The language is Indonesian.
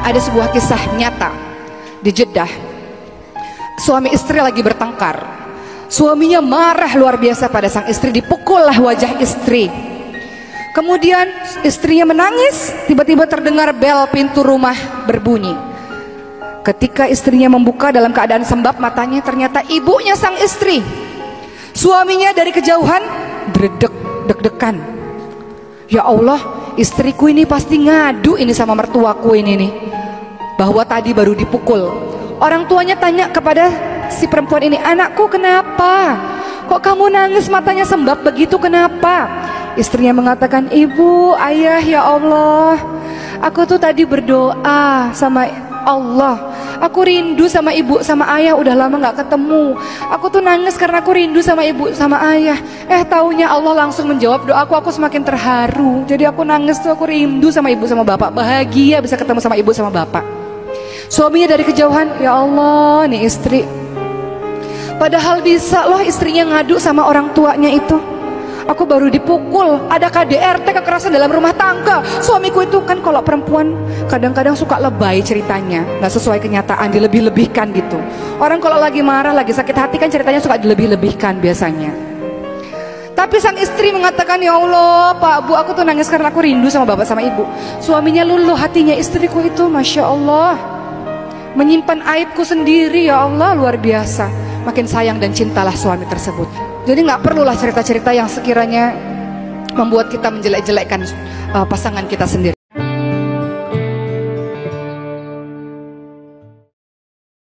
Ada sebuah kisah nyata di Jeddah. Suami istri lagi bertengkar. Suaminya marah luar biasa pada sang istri, dipukullah wajah istri. Kemudian istrinya menangis, tiba-tiba terdengar bel pintu rumah berbunyi. Ketika istrinya membuka dalam keadaan sembab matanya, ternyata ibunya sang istri. Suaminya dari kejauhan dredeg, deg-degan. Ya Allah, istriku ini pasti ngadu ini sama mertuaku ini nih, bahwa tadi baru dipukul. Orang tuanya tanya kepada si perempuan ini, anakku kenapa? Kok kamu nangis matanya sembab begitu, kenapa? Istrinya mengatakan, ibu, ayah, ya Allah, aku tuh tadi berdoa sama Allah, aku rindu sama ibu sama ayah, udah lama gak ketemu. Aku tuh nangis karena aku rindu sama ibu sama ayah. Taunya Allah langsung menjawab doaku, aku semakin terharu. Jadi aku nangis tuh, aku rindu sama ibu sama bapak, bahagia bisa ketemu sama ibu sama bapak. Suaminya dari kejauhan, ya Allah, nih istri. Padahal bisa loh istrinya ngadu sama orang tuanya itu. Aku baru dipukul, ada KDRT, kekerasan dalam rumah tangga. Suamiku itu kan kalau perempuan kadang-kadang suka lebay ceritanya, nggak sesuai kenyataan, dilebih-lebihkan gitu. Orang kalau lagi marah, lagi sakit hati kan ceritanya suka dilebih-lebihkan biasanya. Tapi sang istri mengatakan, ya Allah Pak Bu, aku tuh nangis karena aku rindu sama bapak sama ibu. Suaminya luluh hatinya, istriku itu Masya Allah menyimpan aibku sendiri, ya Allah, luar biasa. Makin sayang dan cintalah suami tersebut. Jadi nggak perlulah cerita-cerita yang sekiranya membuat kita menjelek-jelekkan pasangan kita sendiri.